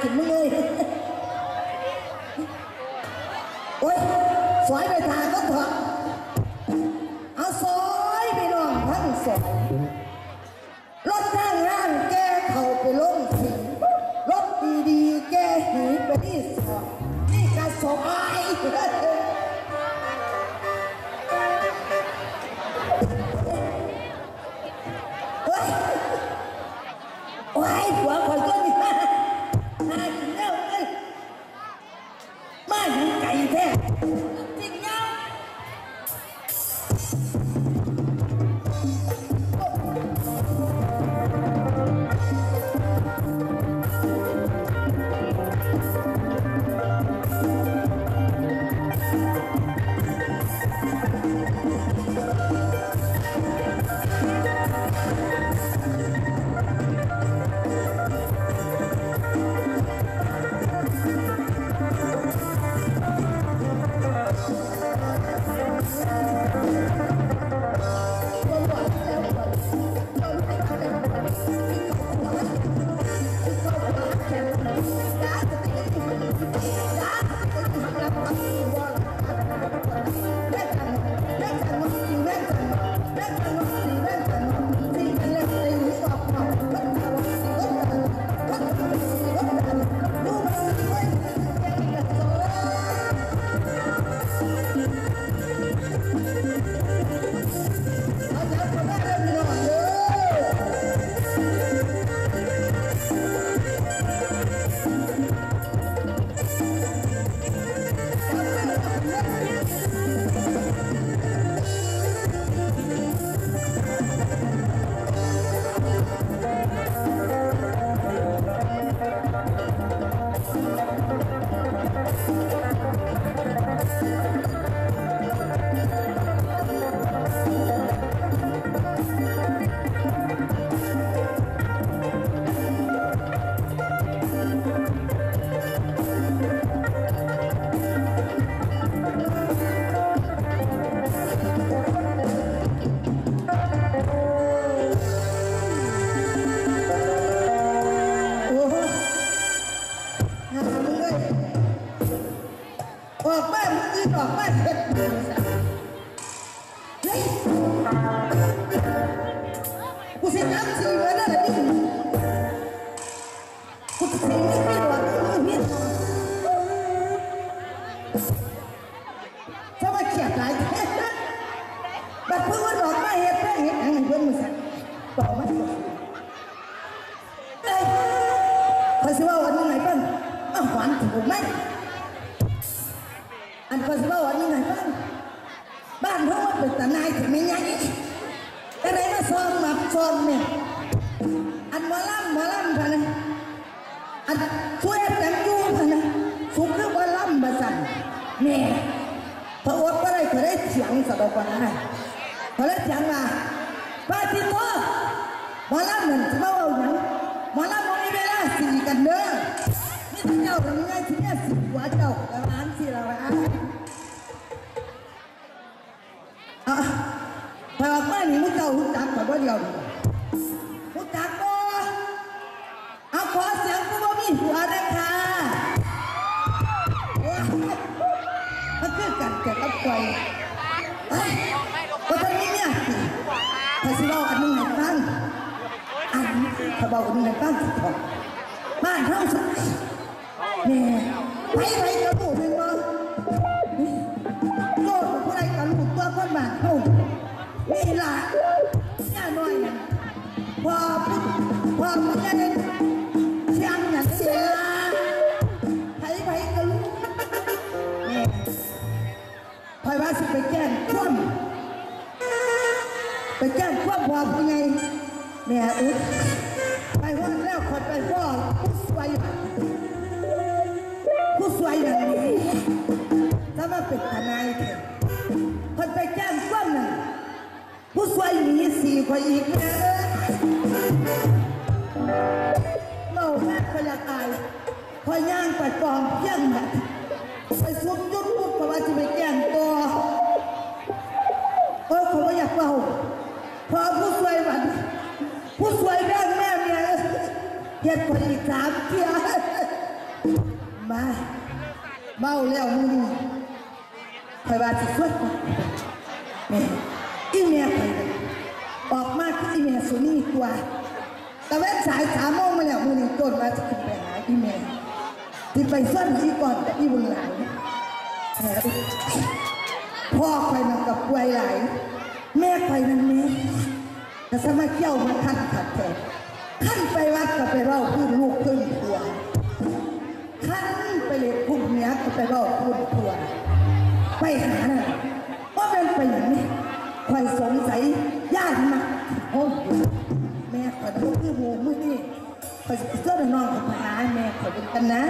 กินมึงเลยโอ้ยสวยไปทางก็เถอะเอาสวยไปน้องทั้งสวยรถทางร่างแกเข้าไปลงสิรถดีๆแกหีไปที่สอบนี่กระสอบไอ้โอ้ยหัวคนก็มีมากินแล้วเลยมาถึงไก่แท้จริงเงาออกบ้านมึงออกบ้านเห็ดเฮ้ยกูเสียน้ำสีเลยนะนี่กูเสียไม่ได้หรอกมึงเห็นถ้ามาเขียดไรบัดเพิ่งว่าออกบ้านเห็ดเห็ดอะไรเพื่อนมึงสั่งต่อมาเอ้ยพอสิว่าวันนี้ไหนบ้างอ้าวหวานถูกไหมอันก็จะว่าวันนี้ไหนบ้านเขาว่าเป็นตาหนายถึงไม่ยังแต่ไหนมาซ้อมมาซ้อมเนี่ยอันมาล่ำท่านนะอันช่วยกันยู่ท่านนะสุขคือว่าล่ำมาสั่นเนี่ยพระอดก็ได้เคยได้เสียงสัตว์กว่านั้นพอได้เสียงมาป้าที่ตัวมาล่ำเหมือนจะว่าเอาอย่างมาล่ำมองมีเวลาสีกันเด้อนี่ที่เจ้าทำง่ายที่เนี่ยสิหัวเจ้าร้านสิเราพอมาหนีมุ้งเจ้าหุ่นจักแบบว่าเดียวหุ่นจักบ่เอาขอเสียงกูว่ามีหัวได้ค่ะมันคือกันเกิดกับไฟเพราะฉะนั้นเนี่ยพอสิเราอันนึงไหนบ้างอันพอเบาอันนึงไหนบ้างสุดท้องบ้านเราสุดเนี่ยไปกระดูกเป็นบ่โลกของผู้ใดกระดูกตัวคนบ้านเขานี่ล่ะย่าน้อยนะพอผู้ใหญ่เชียงอย่างเสียไปกระดูกเนี่ยไปว่าสิไปแจ้งคว่ำพอผู้ใหญ่เนี่ยไปว่าแล้วขอไปว่าผู้สวยอย่างนี้ถ้ามาเป็นทนายเถอะคนไปแจ้งความน่ะผู้สวยหนี4 คนอีกนะเมาแม่พยาตายพอย่างไปกองเพี้ยงแบบไปซุกยุดพูดเขาว่าจะไปแจ้งตัวเขาว่าอยากเมาพอผู้สวยแบบผู้สวยแม่เนี่ยเหตุผลอีก3 เที่ยมาเมาแล้วมือนี่คอยว่าสิสวดแม่อีเมียไปออกมาคืออีเมียสุนีกว่าแต่แว่นสาย3 โมงมาแล้วมือนี่ต้นมาจะขึ้นไปหาอีเมียที่ไปสวดอีก่อนแต่อีบุญหลายพ่อคอยมันกับป่วยหลายแม่คอยนั่นแม่แต่สมัยเกี่ยวมาขั้นขัดแทนขั้นไปวัดก็ไปเล่าพื้นลูกพื้นผัวขั้นไปเล็กพุ่งเนี้ยก็ไปเล่าพื้นผัวไปหาน่ะว่าเป็นไปอย่างนี้คอยสงสัยญาติมาโอ้แม่ขอดูที่หูมือนี่คอยเสื้อน้องกับหาแม่ขอดูกันนะ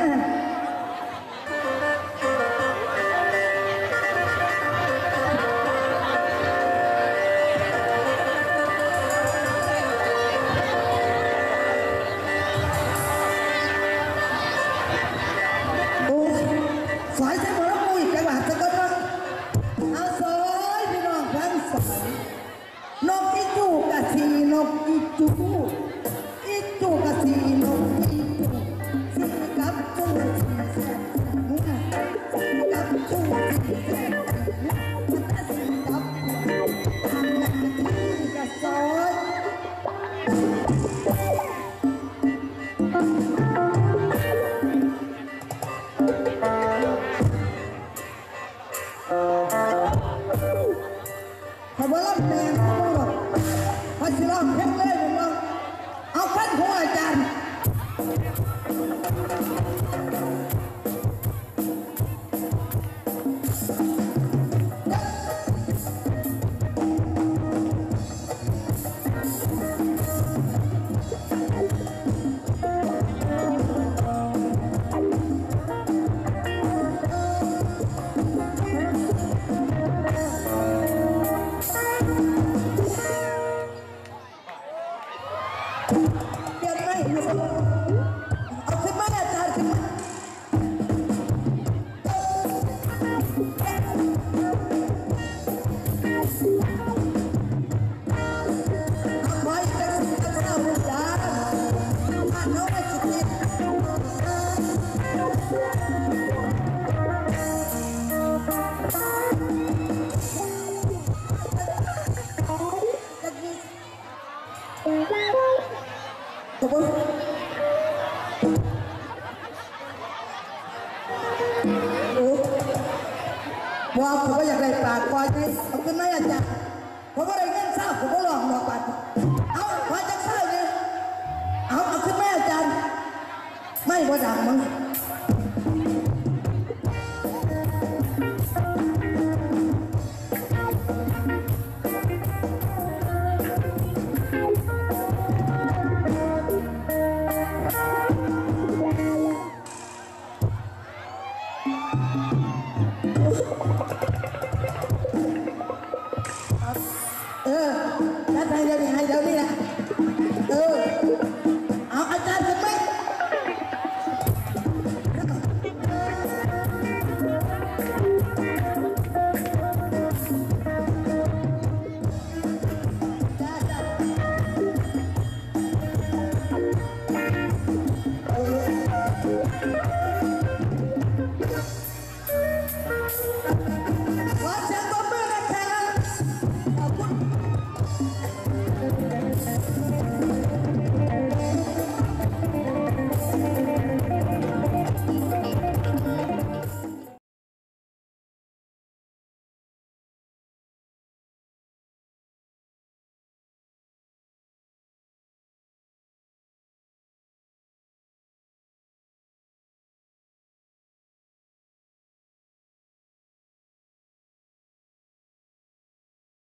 ว่าผมก็อยากได้ปากคอยให้เอาขึ้นมาอาจารย์ผมก็ได้เงินเศร้าผมก็หลอกดอกปัดเอาคอยจะเศร้าเลยเอาขึ้นมาอาจารย์ไม่ว่าดังมั้งแล้วไงเดี๋ยวนี้แหละ